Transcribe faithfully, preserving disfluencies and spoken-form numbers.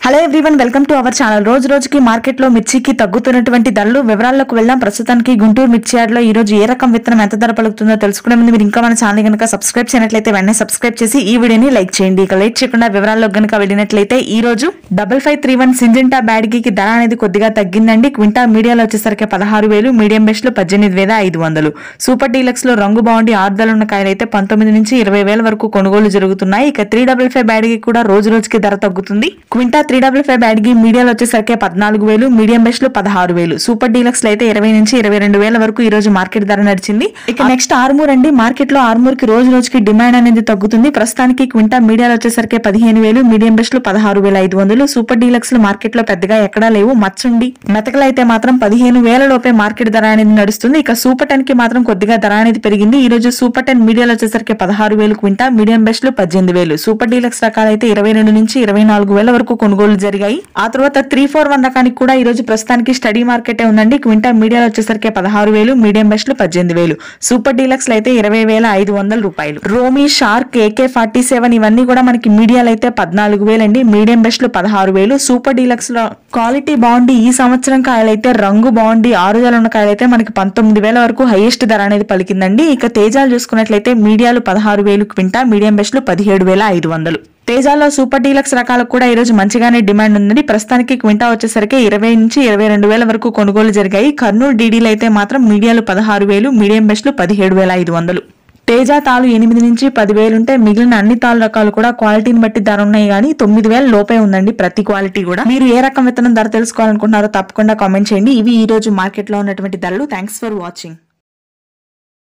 Hello everyone, welcome to our channel. రోజు రోజుకి market లో మిర్చికి తగ్గుతున్నటువంటి ధరలు వివరాల్లోకి వెళ్దాం. ప్రస్తుతానికి గుంటూరు మిర్చి యార్డ్ లో ఈ రోజు ఏ రకం విత్తనం ఎంత ధర పలుకుతుందో తెలుసుకునే ముందు మీరు ఇంకా మన ఛానల్ కనుక సబ్స్క్రైబ్ చేయనట్లయితే వెంటనే సబ్స్క్రైబ్ చేసి ఈ వీడియోని లైక్ చేయండి. ఇక లేట్ చేయకుండా వివరాల్లో కనుక వెళ్ళినట్లయితే ఈ రోజు double five three one Syngenta బ్యాడ్కి ధర అనేది కొద్దిగా తగ్గిందండి. క్వింటా మీడియాలో వచ్చేసరికి పదహారు వేలు, మీడియం బెస్ట్ లో పద్దెనిమిది వేల ఐదు వందలు. సూపర్ డీలక్స్ లో రంగు బాగుండి ఆరుదలు ఉన్న కాయలు అయితే పంతొమ్మిది నుంచి ఇరవై వేల వరకు కొనుగోలు జరుగుతున్నాయి. ఇక త్రీ డబల్ ఫైవ్ బ్యాడ్కి కూడా రోజు రోజుకి ధర తగ్గుతుంది. క్వింటా త్రీ డబల్ ఫైవ్ బ్యాడ్కి మీడియాలో వచ్చేసరికి పద్నాలుగు వేలు, మీడియం బెస్ట్ లో పదహారు వేలు, సూపర్ డీలక్స్ లో అయితే ఇరవై నుంచి ఇరవై రెండు వేల వరకు ఈ రోజు మార్కెట్ ధర నడిచింది. ఇక నెక్స్ట్ ఆర్మూర్ అండి. మార్కెట్ లో ఆర్మూర్ కి రోజు రోజుకి డిమాండ్ అనేది తగ్గుతుంది. ప్రస్తుతానికి క్వింటా మీడియాలో వచ్చేసరికి పదిహేను వేలు, మీడియం బెస్ట్ లో పదహారు వేల ఐదు వందలు, సూపర్ డీలక్స్ లో మార్కెట్ లో పెద్దగా ఎక్కడా లేవు. మచ్చుండి మెతకలు అయితే మాత్రం పదిహేను వేల లోపే మార్కెట్ ధర అనేది నడుస్తుంది. ఇక సూపర్ టెన్ కి మాత్రం కొద్దిగా ధర అనేది పెరిగింది. ఈ రోజు సూపర్ టెన్ మీడియాలో వచ్చేసరికి పదహారు వేలు క్వింటా, మీడియం బెస్ట్ లో పద్దెనిమిది వేలు, సూపర్ డీలక్స్ రకాలైతే ఇరవై రెండు నుంచి ఇరవై నాలుగు వేల వరకు కొనుగోలు జరిగాయి. ఆ తర్వాత త్రీ ఫోర్ వన్ రకానికి కూడా ఈ రోజు ప్రస్తుతానికి స్టడీ మార్కెట్ ఉందండి. క్వింటా మీడియాలో వచ్చేసరికి పదహారు వేలు, మీడియం బెస్ట్ లో పద్దెనిమిది వేలు, సూపర్ డీలక్స్ లో అయితే ఇరవై వేల ఐదు వందల రూపాయలు. రోమి, షార్క్, ఏకే ఫార్టీ సెవెన్ ఇవన్నీ కూడా మనకి మీడియాలో అయితే పద్నాలుగు వేలు అండి. మీడియం బెస్ట్ లో పదహారు వేలు, సూపర్ డీలక్స్ లో క్వాలిటీ బాగుండి ఈ సంవత్సరం కాయలైతే రంగు బాగుండి ఆరుదల ఉన్న కాయలైతే మనకి పంతొమ్మిది వేల వరకు హైయెస్ట్ ధర అనేది పలికిందండి. ఇక తేజాలు చూసుకున్నట్లయితే మీడియాలు పదహారు వేలు క్వింటా, మీడియం బెస్ట్ లో పదిహేడు వేల ఐదు వందలు. తేజాలో సూపర్ డీలక్స్ రకాలకు కూడా ఈ రోజు మంచిగానే డిమాండ్ ఉందండి. ప్రస్తుతానికి క్వింటా వచ్చేసరికి ఇరవై నుంచి ఇరవై రెండు వేల వరకు కొనుగోలు జరిగాయి. కర్నూలు డీడీలు అయితే మాత్రం మీడియాలు పదహారు వేలు, మీడియం బెస్ట్ లో పదిహేడు వేల ఐదు వందలు. తేజ తాలు ఎనిమిది నుంచి పదివేలు ఉంటే మిగిలిన అన్ని తాలు రకాలు కూడా క్వాలిటీని బట్టి ధర ఉన్నాయి కానీ తొమ్మిది వేల లోపే ఉందండి ప్రతి క్వాలిటీ కూడా. మీరు ఏ రకం విత్తనం ధర తెలుసుకోవాలనుకుంటున్నారో తప్పకుండా కామెంట్ చేయండి. ఇవి ఈ రోజు మార్కెట్ లో ఉన్నటువంటి ధరలు. Thanks for watching.